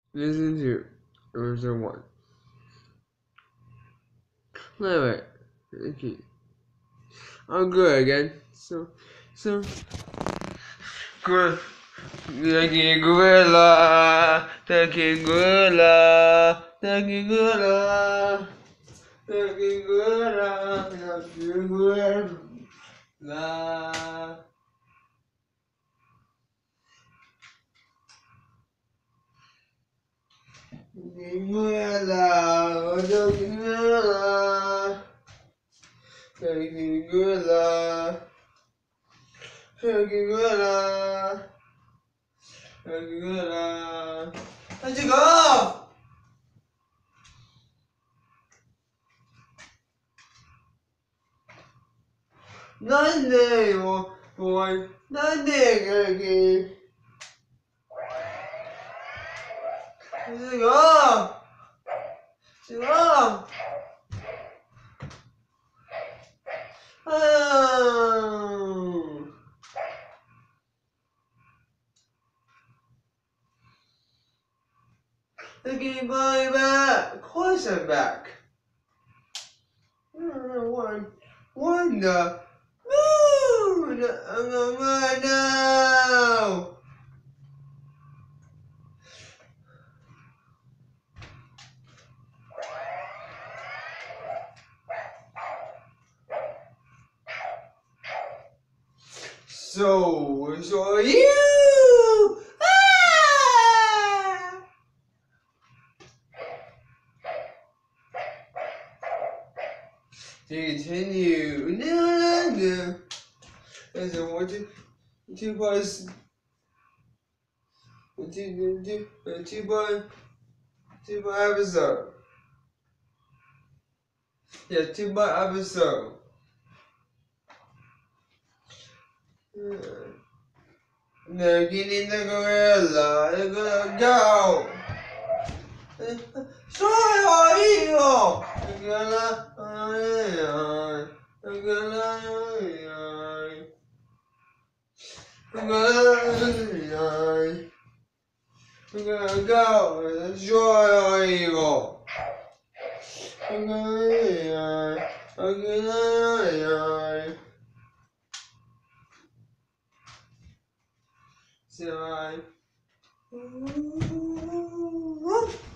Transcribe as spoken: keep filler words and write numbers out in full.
Listen to episode one. Anyway, okay. I'm good again. So, so, good. The king gorilla, the king gorilla, the king gorilla, the king gorilla, the king gorilla. Gorilla, the king gorilla, the king gorilla, the king gorilla. gorilla. 那这个。なんでよ、おい、なんでかき。这个。这个。嗯。Taking my back, of course I'm back. One, one, the moon. I'm on now. So, so you. Ah! Continue. No, no, no. As I want to, two bars. Two, two, two bar, two bar episode. Yeah, two bar episode. They're getting the gorilla. They're gonna go. Soy oído. They're gonna, they're gonna, they're gonna, we're gonna go and enjoy our evil. We're gonna, we're gonna, so I.